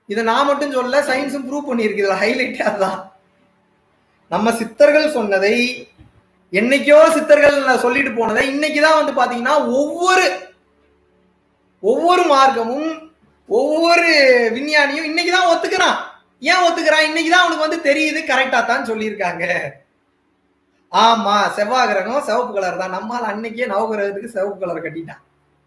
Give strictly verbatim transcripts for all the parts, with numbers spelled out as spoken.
இதை நான் மட்டும் சொல்ல, சயின்ஸும் ப்ரூவ் பண்ணியிருக்கு. இதுல ஹைலைட்டே அதுதான். நம்ம சித்தர்கள் சொன்னதை, என்னைக்கோ சித்தர்கள் சொல்லிட்டு போனதை இன்னைக்குதான் வந்து பாத்தீங்கன்னா ஒவ்வொரு ஒவ்வொரு மார்க்கமும் ஒவ்வொரு விஞ்ஞானியும் இன்னைக்குதான் ஒத்துக்கிறான். ஏன் ஒத்துக்கிறான்? இன்னைக்குதான் அவனுக்கு வந்து தெரியுது, கரெக்டா தான் சொல்லியிருக்காங்க. ஆமா, செவ்வாய் கிரகம் சிவப்பு கலர் தான். நம்மால் அன்னைக்கே நவகிரகத்துக்கு சிவப்பு கலர் கட்டிட்டான்.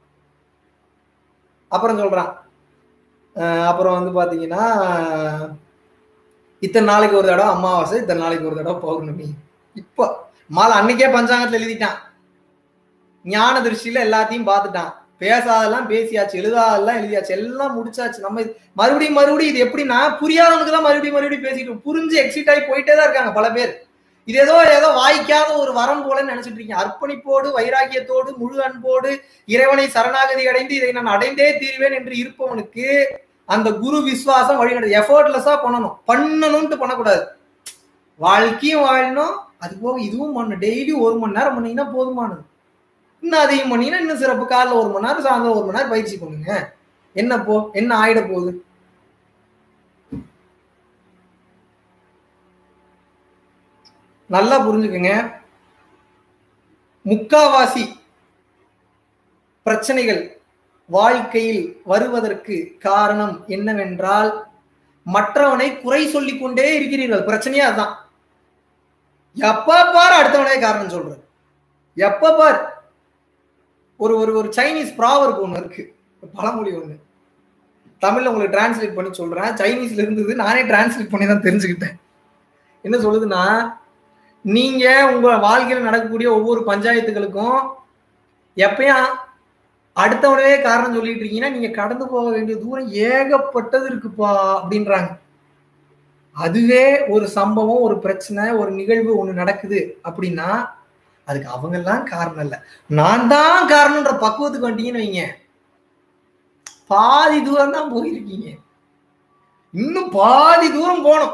அப்புறம் சொல்றான், அப்புறம் வந்து பாத்தீங்கன்னா இத்தனை நாளைக்கு ஒரு தடவை அமாவாசை, இத்தனை நாளைக்கு ஒரு தடவை பௌர்ணமி. இப்ப மாலை அன்னைக்கே பஞ்சாங்கத்துல எழுதிட்டான். ஞான திருஷ்டியில எல்லாத்தையும் பார்த்துட்டான். பேசாதெல்லாம் பேசியாச்சு, எழுதாதெல்லாம் எழுதியாச்சு, எல்லாம் முடிச்சாச்சு. நம்ம மறுபடியும் மறுபடியும் இது எப்படின்னா புரியாதவனுக்கு தான் மறுபடியும் மறுபடியும் பேசிட்டு புரிஞ்சு எக்ஸிட் ஆகி போயிட்டே தான் இருக்காங்க பல பேர். இது ஏதோ ஏதோ வாய்க்காத ஒரு வரம் போல நினைச்சிட்டு இருக்கீங்க. அர்ப்பணிப்போடு வைராகியத்தோடு முழு அன்போடு இறைவனை சரணாகதி அடைந்து இதை நான் அடைந்தே தீர்வேன் என்று இருப்பவனுக்கு அந்த குரு விசுவாசம் வழிநடத்து. எஃபர்ட்லெஸ்ஸா பண்ணணும், பண்ணணும்ட்டு பண்ணக்கூடாது. வாழ்க்கையும் வாழணும், அது போக இதுவும் பண்ணணும். டெய்லி ஒரு மணி நேரம் பண்ணீங்கன்னா போதுமானது. இன்னும் அதிகம் பண்ணீங்கன்னா இன்னும் சிறப்பு. காலைல ஒரு மணி நேரம், சாயந்தரம் ஒரு மணி நேரம் பயிற்சி பண்ணுங்க. என்ன போ என்ன ஆயிட போகுது? நல்லா புரிஞ்சுக்குங்க. முக்காவாசி பிரச்சனைகள் வாழ்க்கையில் வருவதற்கு காரணம் என்னவென்றால், மற்றவனை குறை சொல்லிக் கொண்டே இருக்கிறீர்கள். பிரச்சனையா அதுதான். எப்ப பார் அடுத்தவனே காரணம் சொல்றது. எப்ப பார் ஒரு ஒரு ஒரு சைனீஸ் ப்ராவர்ப் ஒண்ணு இருக்கு, பழமொழி ஒண்ணு. தமிழ்ல உங்களுக்கு டிரான்ஸ்லேட் பண்ணி சொல்றேன். சைனீஸ்ல இருந்தது, நானே டிரான்ஸ்லேட் பண்ணி தான் தெரிஞ்சுக்கிட்டேன். என்ன சொல்லுதுன்னா, நீங்க உங்க வாழ்க்கையில் நடக்கக்கூடிய ஒவ்வொரு பஞ்சாயத்துகளுக்கும் எப்பயும் அடுத்தவனே காரணம் சொல்லிட்டு இருக்கீங்கன்னா நீங்க கடந்து போக வேண்டிய தூரம் ஏகப்பட்டது இருக்குப்பா அப்படின்றாங்க. அதுவே ஒரு சம்பவம், ஒரு பிரச்சனை, ஒரு நிகழ்வு ஒண்ணு நடக்குது அப்படின்னா அதுக்கு அவங்க எல்லாம் காரணம் இல்ல, நான் தான் காரணம்ன்ற பக்குவத்துக்கு வந்துட்டீங்கன்னு வைங்க, பாதி தூரம் தான் போயிருக்கீங்க. இன்னும் பாதி தூரம் போனோம்.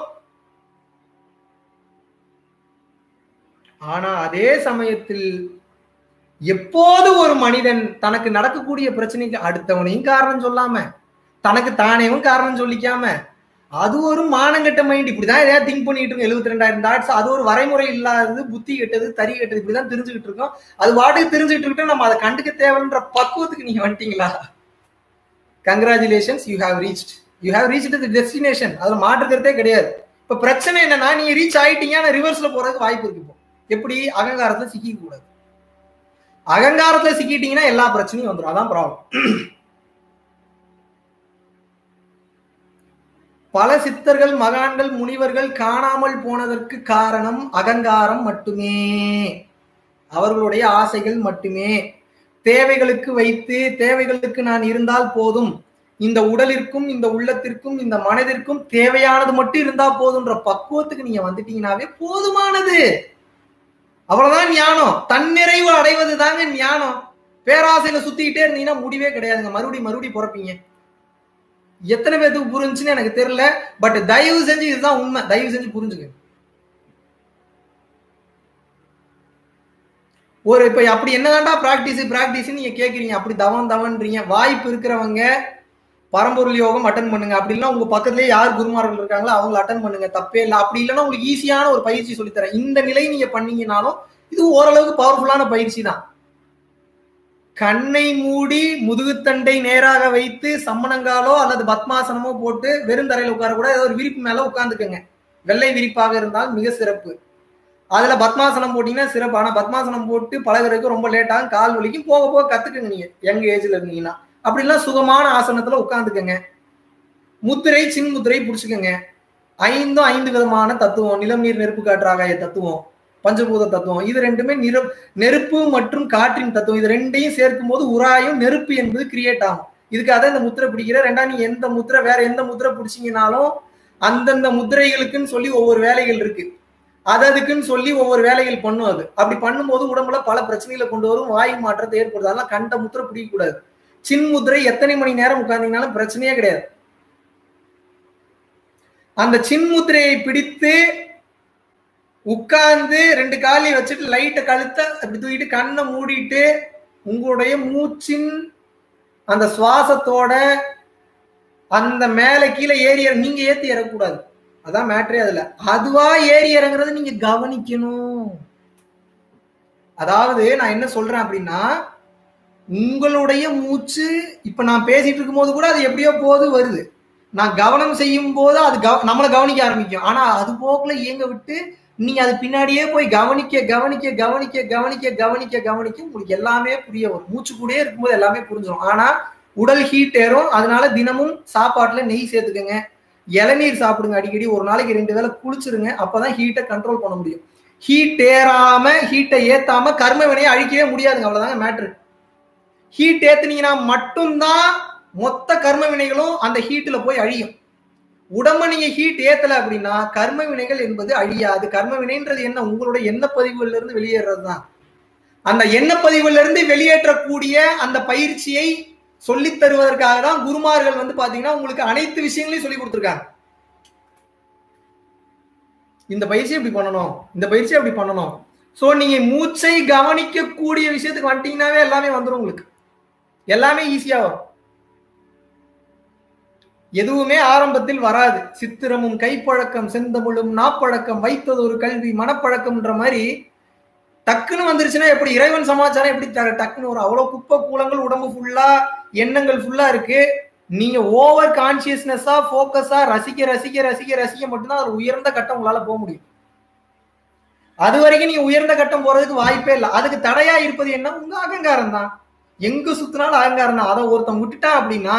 ஆனா அதே சமயத்தில் எப்போது ஒரு மனிதன் தனக்கு நடக்கக்கூடிய பிரச்சனைக்கு அடுத்தவனையும் காரணம் சொல்லாம, தனக்கு தானேவும் காரணம் சொல்லிக்காம, அது ஒரு மானங்கட்ட மைண்ட். இப்படிதான் எதாவது திங்க் பண்ணிட்டு இருக்கோம். எழுபத்தி ரெண்டாயிரம் தாட்ஸ். அது ஒரு வரைமுறை இல்லாதது, புத்தி கெட்டது, தறி கெட்டது, இப்படிதான் தெரிஞ்சுக்கிட்டு இருக்கோம். அது வாட்டுக்கு தெரிஞ்சுக்கிட்டு இருக்கோம். நம்ம அதை கண்டுக்க தேவைன்ற பக்குவத்துக்கு நீங்க வந்துட்டீங்களா? Congratulations, you have reached you have reached the destination. அதுல மாற்றுக்கிறதே கிடையாது. இப்ப பிரச்சனை என்னன்னா, நீங்க ரீச் ஆயிட்டீங்க, ஆனா ரிவர்ஸ்ல போறதுக்கு வாய்ப்பு இருக்கு. இப்போ எப்படி? அகங்காரத்துல சிக்கிக்க கூடாது. அகங்காரத்துல சிக்கிட்டீங்கன்னா எல்லா பிரச்சனையும் வந்துடும். அதான் ப்ராப்ளம். பல சித்தர்கள், மகான்கள், முனிவர்கள் காணாமல் போனதற்கு காரணம் அகங்காரம் மட்டுமே, அவர்களுடைய ஆசைகள் மட்டுமே. தேவைகளுக்கு வைத்து, தேவைகளுக்கு நான் இருந்தால் போதும், இந்த உடலிற்கும் இந்த உள்ளத்திற்கும் இந்த மனதிற்கும் தேவையானது மட்டும் இருந்தா போதும்ன்ற பக்குவத்துக்கு நீங்க வந்துட்டீங்கன்னாவே போதுமானது. அவ்வளவுதான் ஞானம். தன்னிறைவு அடைவது தாங்க ஞானம். பேராசையில சுத்திக்கிட்டே இருந்தீங்கன்னா முடிவே கிடையாதுங்க. மறுபடியும் மறுபடியும் பிறப்பீங்க. எத்தனை பேருக்கு புரிஞ்சுன்னு எனக்கு தெரியல. பட் தயவு செஞ்சு இதுதான் உண்மை. தயவு செஞ்சு புரிஞ்சுங்க. ஒரு இப்ப அப்படி என்னதான்டா பிராக்டிஸ் பிராக்டிஸ் நீங்க கேக்குறீங்க, அப்படி தவன் தவன்றீங்க. வாய்ப்பு இருக்கிறவங்க பரம்பொருள் யோகம் அட்டன் பண்ணுங்க. அப்படி இல்லைன்னா உங்க பக்கத்துலயே யார் குருமார்கள் இருக்காங்களோ அவங்களை அட்டன் பண்ணுங்க, தப்பே இல்லை. அப்படி இல்லைன்னா உங்களுக்கு ஈஸியான ஒரு பயிற்சி சொல்லித்தரேன். இந்த நிலை நீங்க பண்ணீங்கன்னாலும் இது ஓரளவுக்கு பவர்ஃபுல்லான பயிற்சி தான். கண்ணை மூடி முதுகுத்தண்டை நேராக வைத்து சம்மணங்காலோ அல்லது பத்மாசனமோ போட்டு வெறும் தரையில உட்கார கூட, ஏதோ ஒரு விரிப்பு மேல உட்காந்துக்கங்க. வெள்ளை விரிப்பாக இருந்தால் மிக சிறப்பு. அதுல பத்மாசனம் போட்டீங்கன்னா சிறப்பு. ஆனா பத்மாசனம் போட்டு பழகிறதுக்கு ரொம்ப லேட்டாகும், கால் வலிக்கும். போக போக கத்துக்குங்க. நீங்க யங் ஏஜ்ல இருந்தீங்கன்னா அப்படிலாம் சுகமான ஆசனத்துல உட்காந்துக்கங்க. முத்திரை சின் முத்திரை பிடிச்சுக்கோங்க. ஐந்தும் ஐந்து விதமான தத்துவம், நிலம் நீர் நெருப்பு காற்று ஆகாய தத்துவம், பஞ்சபூத தத்துவம். இது ரெண்டுமே நிற நெருப்பு மற்றும் காற்றின் தத்துவம். இது ரெண்டையும் சேர்க்கும் போது உராயும் நெருப்பு என்பது கிரியேட் ஆகும். இதுக்காக இந்த முத்திரை பிடிக்கிற. ரெண்டா நீ எந்த முத்திரை வேற எந்த முத்திரை பிடிச்சிங்கனாலும் அந்தந்த முத்திரைகளுக்குன்னு சொல்லி ஒவ்வொரு வேலைகள் இருக்கு. அதுக்குன்னு சொல்லி ஒவ்வொரு வேலைகள் பண்ணும். அது அப்படி பண்ணும்போது உடம்புல பல பிரச்சனைகளை கொண்டு வரும், வாயு மாற்றத்தை ஏற்படுது. அதெல்லாம் கண்ட முத்திரை பிடிக்க கூடாது. சின் முத்திரை எத்தனை மணி நேரம் உட்கார்ந்தீங்கனாலும் பிரச்சனையே கிடையாது. அந்த சின் முத்திரையை பிடித்து உட்கார்ந்து ரெண்டு காலை வச்சுட்டு லைட்டை கழுத்த அப்படி தூக்கிட்டு கண்ணை மூடிட்டு உங்களுடைய மூச்சின் அந்த சுவாசத்தோட அந்த மேல கீழே ஏறி நீங்க ஏத்தி இறக்கக்கூடாது. அதான் மேட்ரே. அதுல அதுவா ஏறி இறங்குறது நீங்க கவனிக்கணும். அதாவது நான் என்ன சொல்றேன் அப்படின்னா, உங்களுடைய மூச்சு இப்ப நான் பேசிட்டு இருக்கும் போது கூட அது எப்படியோ போது வருது. நான் கவனம் செய்யும் போது அது நம்மளை கவனிக்க ஆரம்பிக்கும். ஆனா அது போக்குல இயங்க விட்டு நீங்க அது பின்னாடியே போய் கவனிக்க கவனிக்க கவனிக்க கவனிக்க கவனிக்க கவனிக்க உங்களுக்கு எல்லாமே புரிய வரும். மூச்சு கூடயே இருக்கும்போது எல்லாமே புரிஞ்சிடும். ஆனா உடல் ஹீட் ஏறும். அதனால தினமும் சாப்பாட்டுல நெய் சேர்த்துக்கங்க, இளநீர் சாப்பிடுங்க, அடிக்கடி ஒரு நாளைக்கு ரெண்டு வேளை குளிச்சிருங்க. அப்பதான் ஹீட்டை கண்ட்ரோல் பண்ண முடியும். ஹீட் ஏறாம ஹீட்டை ஏத்தாம கர்ம வினையை அழிக்கவே முடியாதுங்க. அவ்வளவுதாங்க மேட்ரு. ஹீட் ஏத்துனீங்கன்னா மட்டும்தான் மொத்த கர்ம வினைகளும் அந்த ஹீட்ல போய் அழியும். உடம்ப நீங்க ஹீட் ஏத்தல அப்படின்னா கர்ம வினைகள் என்பது அழியாது. கர்ம வினைன்றது என்ன? உங்களுடைய எண்ண பதிவுல இருந்து வெளியேறதுதான். அந்த எண்ண பதிவுல இருந்து வெளியேற்றக்கூடிய அந்த பயிற்சியை சொல்லி தருவதற்காக தான் குருமார்கள் வந்து பாத்தீங்கன்னா உங்களுக்கு அனைத்து விஷயங்களையும் சொல்லி கொடுத்துருக்காங்க. இந்த பயிற்சி எப்படி பண்ணணும், இந்த பயிற்சி எப்படி பண்ணணும். சோ நீங்க மூச்சை கவனிக்க கூடிய விஷயத்துக்கு வந்துட்டீங்கன்னாவே எல்லாமே வந்துடும். உங்களுக்கு எல்லாமே ஈஸியா வரும். எதுவுமே ஆரம்பத்தில் வராது. சித்திரமும் கைப்பழக்கம் செந்தமிழும் நாப்பழக்கம் வைத்தது ஒரு கல்வி மனப்பழக்கம்ன்ற மாதிரி டக்குன்னு வந்துருச்சுன்னா எப்படி இறைவன் சமாச்சாரம் எப்படி டக்குன்னு ஒரு அவ்வளவு குப்பை கூலங்கள் உடம்பு ஃபுல்லா எண்ணங்கள் ஃபுல்லா இருக்கு. நீங்க ஓவர் கான்சியஸ்னஸா போக்கஸா ரசிக்க ரசிக்க ரசிக்க ரசிக்க மட்டும்தான் அது உயர்ந்த கட்டம் உங்களால போக முடியும். அது வரைக்கும் நீங்க உயர்ந்த கட்டம் போறதுக்கு வாய்ப்பே இல்லை. அதுக்கு தடையா இருப்பது என்ன? உங்க அகங்காரம் தான். எங்க சுத்தினாலும் அகங்காரம் தான். அதை ஒருத்தன் விட்டுட்டான் அப்படின்னா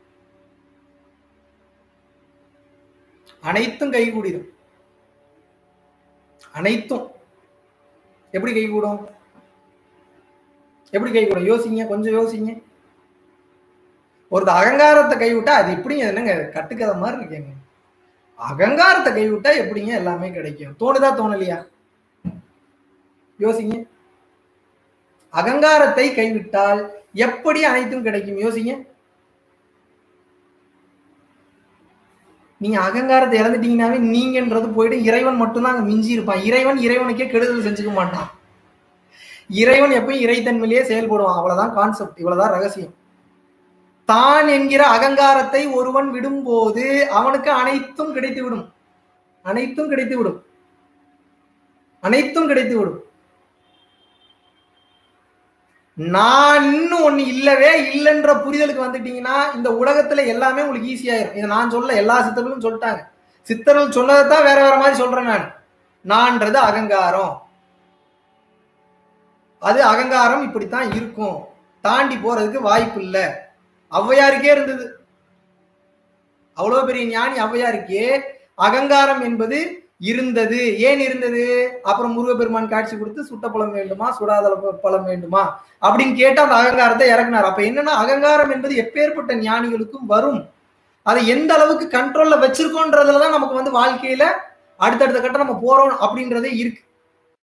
அனைத்தும் கைகூடிடும். அனைத்தும் எப்படி கைகூடும்? எப்படி கைகூடும்? யோசிங்க, கொஞ்சம் யோசிங்க. ஒருத்த அகங்காரத்தை கைவிட்டா அது எப்படிங்க? என்னங்க கட்டுக்கதை மாதிரி இருக்கேங்க. அகங்காரத்தை கைவிட்டா எப்படிங்க எல்லாமே கிடைக்கும்? தோணுதா தோணலையா? யோசிங்க. அகங்காரத்தை கைவிட்டால் எப்படி அனைத்தும் கிடைக்கும்? யோசிங்க. நீங்க அகங்காரத்தை இழந்துட்டீங்கன்னாவே நீங்கன்றது போயிட்டு இறைவன் மட்டும்தான் அங்க மிஞ்சி இருப்பான். இறைவன் இறைவனுக்கே கெடுதல் செஞ்சுக்க மாட்டான். இறைவன் எப்பயும் இறைத்தன்மையிலேயே செயல்படுவான். அவ்வளவுதான் கான்செப்ட். இவ்வளவுதான் ரகசியம். தான் என்கிற அகங்காரத்தை ஒருவன் விடும்போது அவனுக்கு அனைத்தும் கிடைத்து விடும். அனைத்தும் கிடைத்து விடும். அனைத்தும் கிடைத்து விடும். நான் இன்னும் ஒண்ணு இல்லவே இல்லைன்ற புரிதலுக்கு வந்துட்டீங்கன்னா இந்த உலகத்துல எல்லாமே உங்களுக்கு ஈஸியாயிரும். இதை நான் சொல்ல, எல்லா சித்தர்களும் சொல்லிட்டாங்க. சித்தர்கள் சொன்னதைத்தான் வேற வேற மாதிரி சொல்றேன் நான். நான்றது அகங்காரம். அது அகங்காரம் இப்படித்தான் இருக்கும். தாண்டி போறதுக்கு வாய்ப்பு இல்லை. ஔவையாருக்கே இருந்தது. அவ்வளவு பெரிய ஞானி ஔவையாருக்கே அகங்காரம் என்பது இருந்தது. ஏன் இருந்தது? அப்புறம் முருகப்பெருமான் காட்சி கொடுத்து சுட்ட பழம் வேண்டுமா சுடாத பழம் வேண்டுமா அப்படின்னு கேட்டு அந்த அகங்காரத்தை இறக்குனார். அப்ப என்னன்னா அகங்காரம் என்பது எப்பேற்பட்ட ஞானிகளுக்கும் வரும். அதை எந்த அளவுக்கு கண்ட்ரோல்ல வச்சிருக்கோன்றதுலதான் நமக்கு வந்து வாழ்க்கையில அடுத்தடுத்த கட்டம் நம்ம போறோம் அப்படின்றதே இருக்கு.